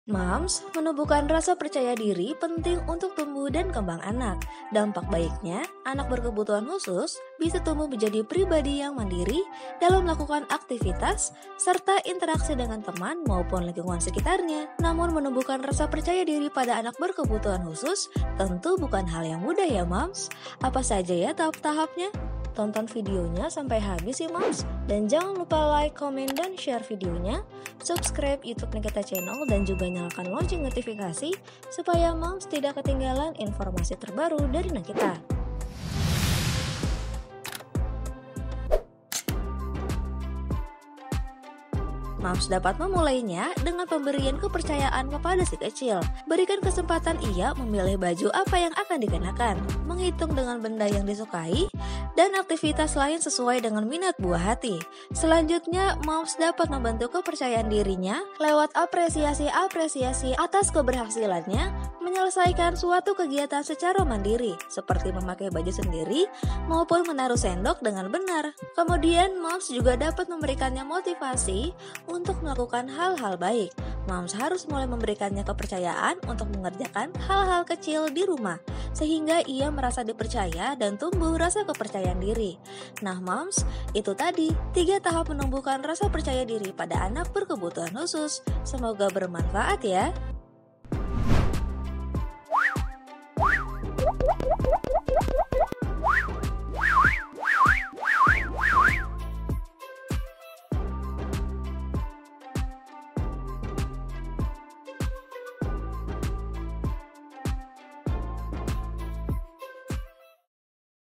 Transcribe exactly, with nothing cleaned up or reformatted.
Moms, menumbuhkan rasa percaya diri penting untuk tumbuh dan kembang anak. Dampak baiknya, anak berkebutuhan khusus bisa tumbuh menjadi pribadi yang mandiri dalam melakukan aktivitas serta interaksi dengan teman maupun lingkungan sekitarnya. Namun menumbuhkan rasa percaya diri pada anak berkebutuhan khusus tentu bukan hal yang mudah ya Moms. Apa saja ya tahap-tahapnya? Tonton videonya sampai habis ya Moms. Dan jangan lupa like, komen, dan share videonya. Subscribe YouTube Nikita Channel dan juga nyalakan lonceng notifikasi supaya Moms tidak ketinggalan informasi terbaru dari Nikita. Moms dapat memulainya dengan pemberian kepercayaan kepada si kecil. Berikan kesempatan ia memilih baju apa yang akan dikenakan, menghitung dengan benda yang disukai, dan aktivitas lain sesuai dengan minat buah hati. Selanjutnya, Moms dapat membentuk kepercayaan dirinya lewat apresiasi-apresiasi atas keberhasilannya menyelesaikan suatu kegiatan secara mandiri, seperti memakai baju sendiri maupun menaruh sendok dengan benar. Kemudian, Moms juga dapat memberikannya motivasi untuk melakukan hal-hal baik. Moms harus mulai memberikannya kepercayaan untuk mengerjakan hal-hal kecil di rumah, sehingga ia merasa dipercaya dan tumbuh rasa kepercayaan diri. Nah Moms, itu tadi tiga tahap menumbuhkan rasa percaya diri pada anak berkebutuhan khusus. Semoga bermanfaat ya.